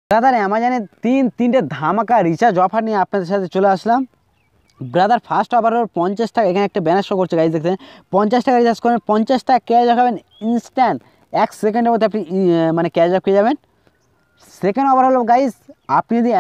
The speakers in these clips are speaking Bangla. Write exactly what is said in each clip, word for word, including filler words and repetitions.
ব্রাদার অ্যামাজনে তিন তিনটে ধামাকা রিচার্জ অফার নিয়ে আপনাদের সাথে চলে আসলাম। ব্রাদার ফার্স্ট অফার হলো পঞ্চাশ টাকা, এখানে একটা ব্যানার শো করছে গাইজ, দেখছেন পঞ্চাশ টাকা রিচার্জ করেন, পঞ্চাশ টাকা ক্যাশ দেখাবেন ইনস্ট্যান্ট, এক সেকেন্ডের মধ্যে আপনি মানে ক্যাশ ব্যাক পেয়ে যাবেন। সেকেন্ড অফার হলো গাইজ, আপনি যদি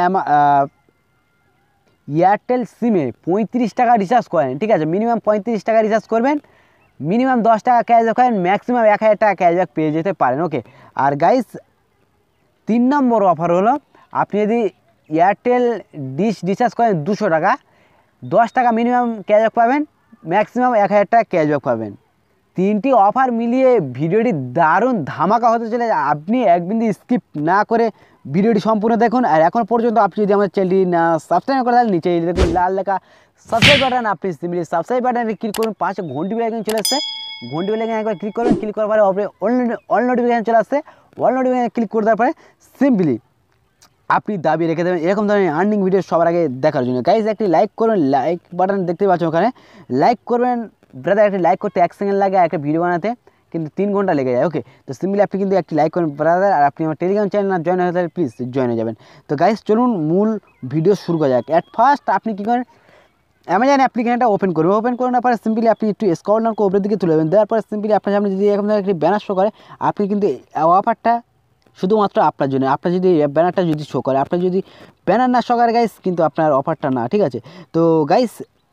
এয়ারটেল সিমে পঁয়ত্রিশ টাকা রিচার্জ করেন, ঠিক আছে, মিনিমাম পঁয়ত্রিশ টাকা রিচার্জ করবেন, মিনিমাম দশ টাকা ক্যাশ ব্যাক করেন, ম্যাক্সিমাম এক হাজার টাকা ক্যাশ ব্যাক পেয়ে যেতে পারেন। ওকে, আর গাইজ তিন নম্বর অফার হলো, আপনি যদি এয়ারটেল ডিশ রিচার্জ করেন দুশো টাকা, দশ টাকা মিনিমাম ক্যাশব্যাক পাবেন, ম্যাক্সিমাম এক হাজার টাকা ক্যাশব্যাক পাবেন। তিনটি অফার মিলিয়ে ভিডিওটি দারুণ ধামাকা হতে চলে। আপনি এক বিন্দু স্কিপ না করে ভিডিওটি সম্পূর্ণ দেখুন। আর এখন পর্যন্ত আপনি যদি আমার চ্যানেলটি না সাবস্ক্রাইব করে তাহলে নিচে দেখুন লাল লেখা সাবস্ক্রাইব বাটন, আপনি সিম্পলি সাবস্ক্রাইব বাটনে ক্লিক করুন, পাশে ঘন্টি বেল আইকন চলে আসছে, ঘন্টি বেল আইকন একবার ক্লিক করবেন, ক্লিক করার পরে আপনি অল নোটিফিকেশন চলে আসছে, অল নোটিফিকেশন ক্লিক করে দেওয়ার পরে সিম্পলি আপনি দাবি রেখে দেবেন এরকম ধরনের আর্নিং ভিডিও সবার আগে দেখার জন্য। গাইজ একটি লাইক করুন, লাইক বাটন দেখতে পাচ্ছেন ওখানে, লাইক করবেন ব্রাদার। একটি লাইক করতে এক সেকেন্ড লাগে, একটা ভিডিও বানাতে কিন্তু তিন ঘন্টা লেগে যায়। ওকে, তো সিম্পলি আপনি কিন্তু একটি লাইক করেন ব্রাদার। আর আপনি আমার টেলিগ্রাম চ্যানেল না জয়েন হয়ে তাহলে প্লিজ জয়েন হয়ে যাবেন। তো গাইজ চলুন মূল ভিডিও শুরু করা যাক। অ্যাট ফার্স্ট আপনি কী করেন, অ্যামাজন অ্যাপ্লিকেশনটা ওপেন করবেন, ওপেন করার পরে সিম্পলি আপনি একটু স্ক্রল ডাউন করে উপরের দিকে তুলে দেবেন, দেওয়ার পরে সিম্পলি আপনার সামনে যদি এরকম ধরনের একটি ব্যানার শো করে, আপনি কিন্তু অফারটা শুধুমাত্র আপনার জন্য, আপনার যদি ব্যানারটা যদি শো করে, আপনার যদি ব্যানার না শো করে গাইস কিন্তু আপনার অফারটা না, ঠিক আছে। তো গাইস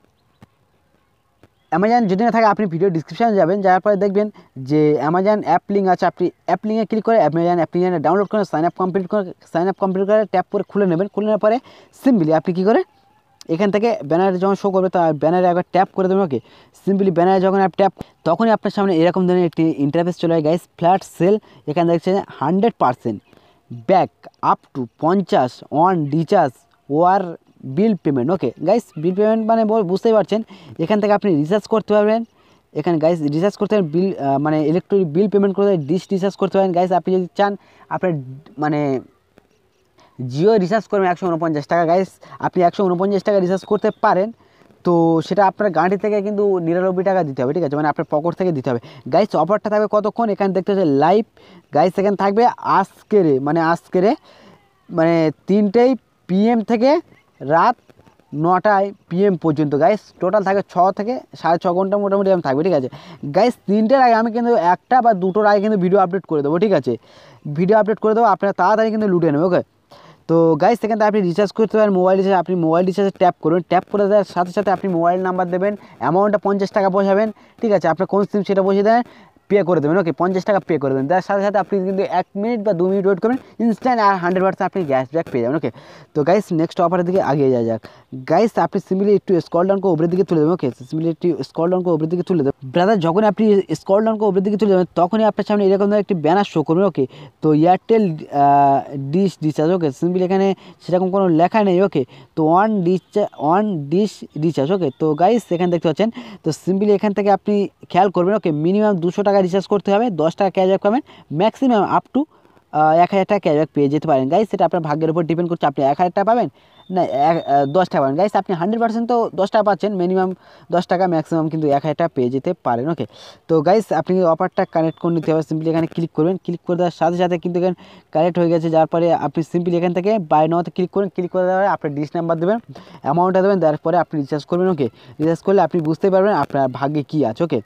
অ্যামাজন যদি না থাকে আপনি ভিডিও ডিসক্রিপশানে যাবেন, যাওয়ার পরে দেখবেন যে অ্যামাজন অ্যাপ লিঙ্ক আছে, আপনি অ্যাপ লিঙ্কে ক্লিক করে অ্যামাজন অ্যাপ্লিকেশনে ডাউনলোড করে সাইন আপ কমপ্লিট করে সাইন আপ কমপ্লিট করে ট্যাপ করে খুলে নেবেন। খুলে নেওয়ার পরে সিম্পলি আপনি কী করে এখান থেকে ব্যানারে যখন শো করবে, তার ব্যানারে একবার ট্যাপ করে দেবেন। ওকে, সিম্পলি ব্যানারে যখন আপনি ট্যাপ, তখনই আপনার সামনে এরকম ধরনের একটি ইন্টারফেস চলে যায় গাইস, ফ্ল্যাট সেল। এখানে দেখছেন hundred percent back up to পঞ্চাশ one recharge or bill payment. Okay guys, bill payment মানে বুঝতেই পারছেন, এখান থেকে আপনি রিচার্জ করতে পারবেন। এখানে গাইস রিচার্জ করতে পারেন, বিল মানে ইলেকট্রিক বিল পেমেন্ট করতে পারেন, ডিশ রিচার্জ করতে পারেন। গাইস আপনি যদি চান আপনার মানে জিও রিচার্জ করবেন একশো উনপঞ্চাশ টাকা, গাইস আপনি একশো উনপঞ্চাশ টাকা রিচার্জ করতে পারেন। তো সেটা আপনার গাড়ি থেকে কিন্তু নিরানব্বই টাকা দিতে হবে, ঠিক আছে, মানে আপনার পকেট থেকে দিতে হবে। গাইস অফারটা থাকবে কতক্ষণ, এখানে দেখতে হচ্ছে লাইভ। গাইস এখানে থাকবে আজকেরে মানে আজকেরে মানে তিনটেই পিএম থেকে রাত নটায় পিএম পর্যন্ত। গাইস টোটাল থাকবে ছ থেকে সাড়ে ছ ঘন্টা মোটামুটি আমি থাকবে, ঠিক আছে। গাইস তিনটের আগে আমি কিন্তু একটা বা দুটোর আগে কিন্তু ভিডিও আপলোড করে দেবো, ঠিক আছে, ভিডিও আপলোড করে দেবো, আপনারা তাড়াতাড়ি কিন্তু লুটে নেবে। ওকে, তো গাইস সেখান থেকে আপনি রিচার্জ করতে পারেন মোবাইল রিচার্জ, আপনি মোবাইল রিচার্জে ট্যাপ করুন, ট্যাপ করে দেওয়ার সাথে সাথে আপনি মোবাইল নাম্বার দেবেন, অ্যামাউন্টটা পঞ্চাশ টাকা বসাবেন, ঠিক আছে, আপনার কোন সিম সেটা বসিয়ে দেন, পে করে দেবেন। ওকে, পঞ্চাশ টাকা পে করে দেবেন, তার সাথে সাথে আপনি কিন্তু এক মিনিট বা দু মিনিট ওয়েট করবেন, ইনস্ট্যান্ট আর হান্ড্রেড পার্সেন্ট আপনি গ্যাস ব্যাক পেয়ে যাবেন। ওকে, তো গাইস নেক্সট অফারের দিকে আগিয়ে যাওয়া যাক। গাইস আপনি সিম্পলি একটু স্ক্রল ডাউন করে উপরের দিকে তুলে দেবেন। ওকে, সিম্পলি একটু স্ক্রল ডাউন করে উপরের দিকে তুলে দেবেন ব্রাদার। যখন আপনি স্ক্রল ডাউন করে উপরের দিকে তুলে দেবেন, তখনই আপনার সামনে এরকম ধরনের একটি ব্যানার শো করবে। ওকে, তো Airtel dish recharge. Okay, simply এখানে সেরকম কোনো লেখা নেই। ওকে, তো one dish one dish recharge. Okay, তো গাইস এখানে দেখতে পাচ্ছেন, তো সিম্পলি এখান থেকে আপনি খেয়াল করবেন। ওকে, মিনিমাম দুশো টাকা রিচার্জ করতে হবে, দশ টাকা ক্যাশব্যাক পাবেন, ম্যাক্সিমাম আপ টু এক হাজার টাকা ক্যাশব্যাক পেয়ে যেতে পারেন। গাইস সেটা আপনার ভাগ্যের উপর ডিপেন্ড করছে, আপনি এক হাজার টাকা পাবেন না এক দশ টাকা পাবেন। গাইস আপনি হান্ড্রেড পার্সেন্ট তো দশ টাকা পাচ্ছেন, মিনিমাম দশ টাকা, ম্যাক্সিমাম কিন্তু এক হাজার টাকা পেয়ে যেতে পারেন। ওকে, তো গাইস আপনি অফারটা কানেক্ট করে নিতে হবে, সিম্পলি এখানে ক্লিক করবেন, ক্লিক করে দেওয়ার সাথে সাথে কিন্তু এখানে কানেক্ট হয়ে গেছে। যার পরে আপনি সিম্পলি এখান থেকে বাই নাওতে ক্লিক করুন, ক্লিক করে দেওয়ার আপনার ডিশ নাম্বার দেবেন, অ্যামাউন্টটা দেবেন, দেওয়ার পরে আপনি রিচার্জ করবেন। ওকে, রিচার্জ করলে আপনি বুঝতে পারবেন আপনার ভাগ্যে কী আছে। ওকে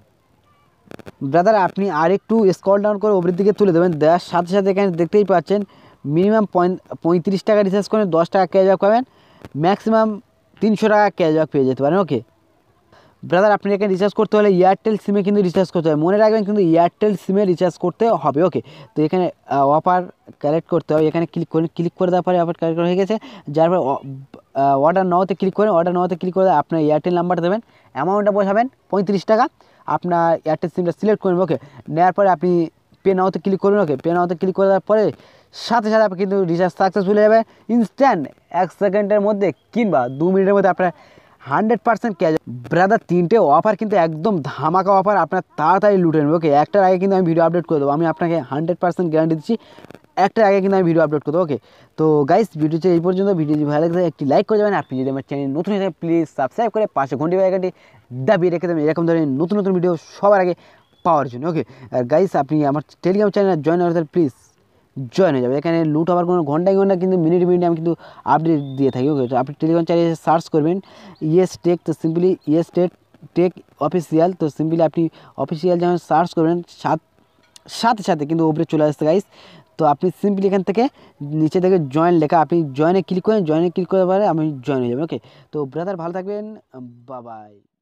ব্রাদার, আপনি আর একটু স্ক্রল ডাউন করে উপরের দিকে তুলে দেবেন, দেওয়ার সাথে সাথে এখানে দেখতেই পাচ্ছেন মিনিমাম পঁয়ত্রিশ টাকা রিচার্জ করেন, দশ টাকা ক্যাশব্যাক পাবেন, ম্যাক্সিমাম তিনশো টাকা ক্যাশব্যাক পেয়ে যেতে পারেন। ওকে ব্রাদার, আপনি এখানে রিচার্জ করতে হলে এয়ারটেল সিমে কিন্তু রিচার্জ করতে হবে, মনে রাখবেন কিন্তু এয়ারটেল সিমে রিচার্জ করতে হবে। ওকে, তো এখানে অফার কালেক্ট করতে হবে, এখানে ক্লিক করুন, ক্লিক করে দেওয়ার পরে অফার কালেক্ট হয়ে গেছে। যার পরে অর্ডার নাওতে ক্লিক করেন, অর্ডার নাওতে ক্লিক করে আপনার এয়ারটেল নাম্বার দেবেন, অ্যামাউন্টটা বসাবেন পঁয়ত্রিশ টাকা, আপনার এয়ারটেল সিমটা সিলেক্ট করবেন। ওকে, নেওয়ার পরে আপনি পে নাওতে ক্লিক করুন। ওকে, পে নাওতে ক্লিক করে দেওয়ার পরে সাথে সাথে আপনি কিন্তু রিচার্জ সাকসেসফুল হয়ে যাবে ইনস্ট্যান্ট, এক সেকেন্ডের মধ্যে কিংবা দু মিনিটের মধ্যে আপনার হান্ড্রেড পার্সেন্ট ক্যাশ। ব্রাদার তিনটে অফার কিন্তু একদম ধামাকা অফার, আপনার তাড়াতাড়ি লুটে নেবে। ওকে, একটার আগে কিন্তু আমি ভিডিও আপলোড করে দেবো, আমি আপনাকে হান্ড্রেড পার্সেন্ট গ্যারান্টি দিচ্ছি, একটার আগে কিন্তু আমি ভিডিও আপলোড করবো। ওকে, তো গাইস ভিডিও এই পর্যন্ত, ভিডিও যদি ভালো লাগে একটি লাইক করে যাবেন, আপনি যদি আমার চ্যানেল নতুন হয়ে থাকে প্লিজ সাবস্ক্রাইব করে পাশে ঘন্টি বাজারটি দাবিয়ে রেখে দেবেন এরকম ধরনের নতুন নতুন ভিডিও সবার আগে পাওয়ার জন্য। ওকে, আর গাইস আপনি আমার টেলিগ্রাম চ্যানেল জয়েন হতে প্লিজ জয়েন হয়ে যাবে। এখানে লুট হওয়ার কোনো ঘন্টায় ঘন্টা কিন্তু মিনিট মিনিটে আমি কিন্তু আপডেট দিয়ে থাকি। ওকে, তো আপনি টেলিগ্রাম চ্যানেলে সার্চ করবেন ইয়েস টেক, তো simply yes tech tech official, তো সিম্পলি আপনি অফিসিয়াল যখন সার্চ করবেন সাত সাথে সাথে কিন্তু উপরে চলে আসছে গাইস। তো আপনি সিম্পলি এখান থেকে নিচে থেকে জয়েন লেখা, আপনি জয়েনে ক্লিক করেন, জয়েনে ক্লিক করার পরে আমি জয়েন হয়ে যাবেন। ওকে, তো ব্রাদার ভালো থাকবেন, বাই বাই।